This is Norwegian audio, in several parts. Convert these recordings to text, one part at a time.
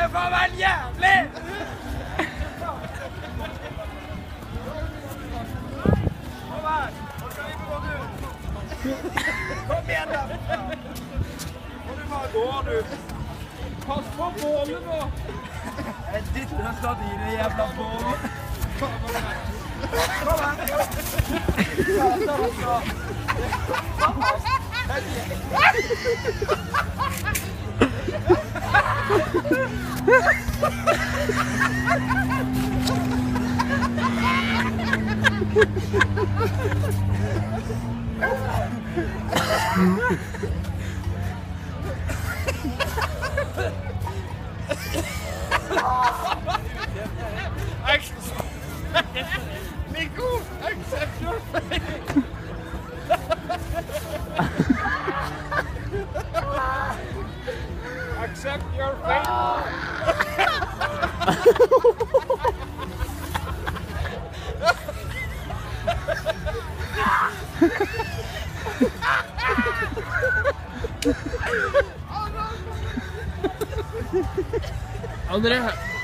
er faen meg jævlig! Kom her, nå skal vi gå du. Kom igjen da. Må du bare gå du. Pass på bålet nå. Jeg dytter og slår dine jævla bål. Kom her. Nico, accept your fate. Accept your fate. André,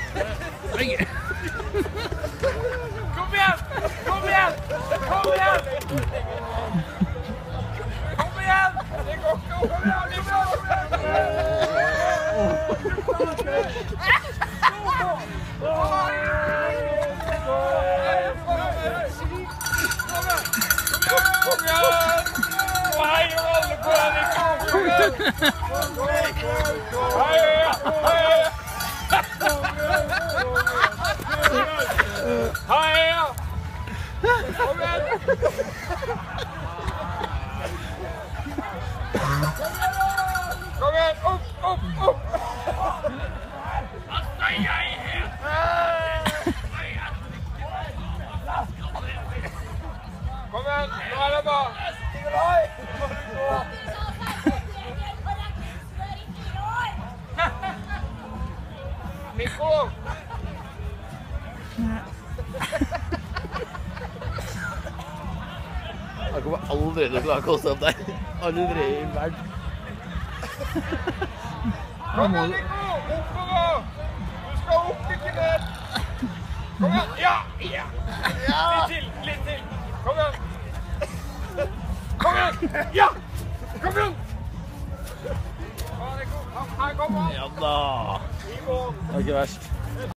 Kom igjen! Kom igjen! Kom igjen! Kom igjen! Det går ikke! Kom igjen! Kom igjen! Nå heier alle på deg! Kom igjen! Heia! Heia! Kom igjen! Kom igjen! Opp, opp, opp! Hva skal jeg her? Kom igjen! Nå er det bare! Nico! Jeg kommer aldri til å klare å koste opp der. Aldri i verden. Kom igjen, Nico! Oppover! Du skal opp, ikke ned! Kom igjen! Ja! Ja! Litt til! Kom igjen! Kom igjen! Ja! Kom igjen! Her kommer han! Ja da. Det var ikke verst.